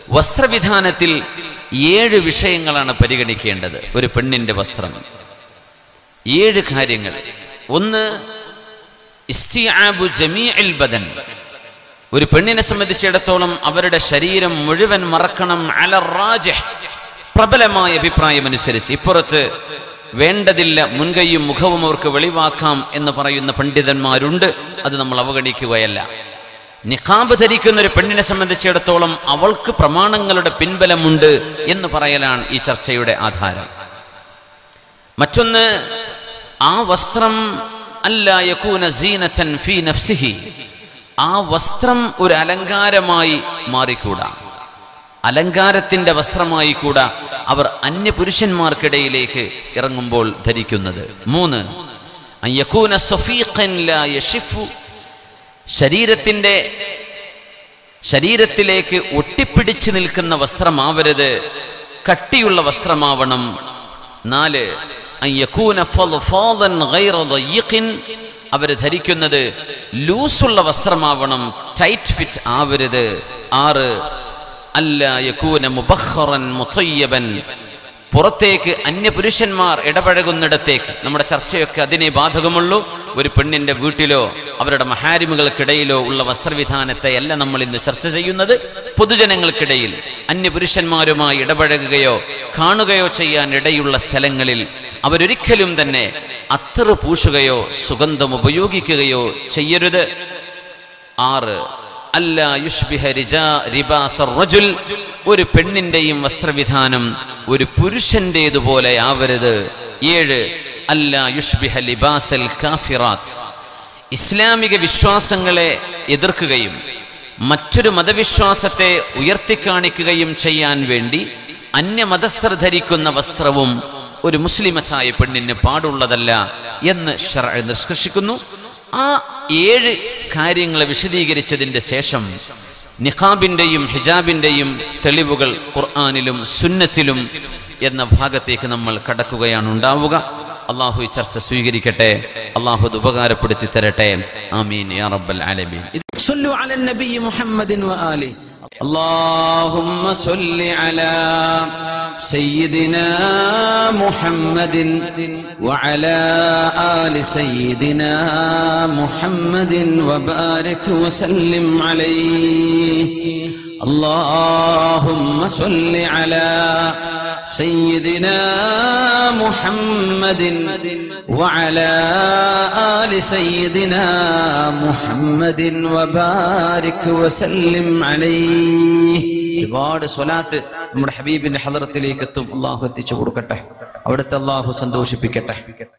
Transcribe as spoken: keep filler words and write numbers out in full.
വസ്ത്രവിധാനത്തിൽ ഏഴ് വിഷയങ്ങളാണ് പരിഗണിക്കേണ്ടത്. ഒരു പെണ്ണിന്റെ വസ്ത്രം ഏഴ് കാര്യങ്ങൾ. ഒന്ന്, ഇസ്തിആബു ജമീഇൽ ബദൻ. ഒരു പെണ്ണിനെ സംബന്ധിച്ചിടത്തോളം അവരുടെ ശരീരം മുഴുവൻ മറക്കണം. അലർ റാജിഹ്, പ്രബലമായ അഭിപ്രായമനുസരിച്ച്. ഇപ്പുറത്ത് വേണ്ടതില്ല, മുൻകൈയും മുഖവും അവർക്ക് വെളിവാക്കാം എന്ന് പറയുന്ന പണ്ഡിതന്മാരുണ്ട്. അത് നമ്മൾ അവഗണിക്കുകയല്ല. നിഖാബ് ധരിക്കുന്ന ഒരു പെണ്ണിനെ സംബന്ധിച്ചിടത്തോളം അവൾക്ക് പ്രമാണങ്ങളുടെ പിൻബലമുണ്ട് എന്ന് പറയലാണ് ഈ ചർച്ചയുടെ ആധാരം. മറ്റൊന്ന്, ആ വസ്ത്രം അല്ലാ യകൂന സീനതൻ ഫീ നഫ്സിഹി, ആ വസ്ത്രം ഒരു അലങ്കാരമായി മാറിക്കൂടാ, അലങ്കാരത്തിന്റെ വസ്ത്രമായി കൂടാ അവർ അന്യ പുരുഷന്മാർക്കിടയിലേക്ക് ഇറങ്ങുമ്പോൾ ധരിക്കുന്നത്. മൂന്ന്, അൻ യകൂന സഫീഖൻ ലാ യശിഫു, ശരീരത്തിന്റെ ശരീരത്തിലേക്ക് ഒട്ടിപ്പിടിച്ചു നിൽക്കുന്ന വസ്ത്രമാവരുത്, കട്ടിയുള്ള വസ്ത്രമാവണം. നാല്, അൻ യകൂന ഫളഫാദൻ ഗൈറ ദയ്യിഖിൻ, അവർ ധരിക്കുന്നത് ലൂസുള്ള വസ്ത്രമാവണം, ടൈറ്റ് ഫിറ്റ് ആവരുത്. ആറ്, അല്ലാ യകൂന മുബഖറൻ മുതയ്യബൻ, പുറത്തേക്ക് അന്യപുരുഷന്മാർ ഇടപഴകുന്നിടത്തേക്ക്, നമ്മുടെ ചർച്ചയൊക്കെ അതിനെ ബാധകമുള്ളൂ. ഒരു പെണ്ണിന്റെ വീട്ടിലോ അവരുടെ മഹാരിമുകൾക്കിടയിലോ ഉള്ള വസ്ത്രവിധാനത്തെ അല്ല നമ്മൾ ഇന്ന് ചർച്ച ചെയ്യുന്നത്. പൊതുജനങ്ങൾക്കിടയിൽ അന്യപുരുഷന്മാരുമായി ഇടപഴകുകയോ കാണുകയോ ചെയ്യാൻ ഇടയുള്ള സ്ഥലങ്ങളിൽ അവരൊരിക്കലും തന്നെ അത്തറ് പൂശുകയോ സുഗന്ധം ഉപയോഗിക്കുകയോ ചെയ്യരുത്. ആറ്, അല്ലാ യുഷ്ബിഹ റിബാസർ റജുൽ, ഒരു പെണ്ണിന്റെയും വസ്ത്രവിധാനം ഒരു പുരുഷന്റേതുപോലെ ആവരുത്. ഏഴ്, അല്ലാ യുഷ്ബിഹ ലിബാസൽ കാഫിറാത്ത്, ഇസ്ലാമിക വിശ്വാസങ്ങളെ എതിർക്കുകയും മറ്റൊരു മതവിശ്വാസത്തെ ഉയർത്തിക്കാണിക്കുകയും ചെയ്യാൻ വേണ്ടി അന്യമതസ്ഥർ ധരിക്കുന്ന വസ്ത്രവും ഒരു മുസ്ലിമച്ചായ പെണ്ണിന് പാടുള്ളതല്ല എന്ന് ശർഅ് നിഷ്കർഷിക്കുന്നു. ആ ഏഴ് കാര്യങ്ങളെ വിശദീകരിച്ചതിന്റെ ശേഷം നിഖാബിന്റെയും ഹിജാബിന്റെയും തെളിവുകൾ ഖുർആനിലും സുന്നത്തിലും എന്ന ഭാഗത്തേക്ക് നമ്മൾ കടക്കുകയാണ് ഉണ്ടാവുക. അള്ളാഹു ഈ ചർച്ച സ്വീകരിക്കട്ടെ, അള്ളാഹു അത് ഉപകാരപ്പെടുത്തി തരട്ടെ. ആമീൻ യാ റബ്ബൽ ആലമീൻ. സ്വല്ലു അലൻ നബി മുഹമ്മദിൻ വആലി. اللهم صل على سيدنا محمد وعلى آل سيدنا محمد وبارك وسلم عليه. اللهم صل على سيدنا محمد وعلى آل سيدنا محمد وبارك وسلم عليه. ഒരുപാട് സ്വലാത്ത് നമ്മുടെ ഹബീബിന്റെ ഹളറത്തിലേക്ക് എത്തും. അള്ളാഹു എത്തിച്ചു കൊടുക്കട്ടെ, അവിടുത്തെ അള്ളാഹു സന്തോഷിപ്പിക്കട്ടെ.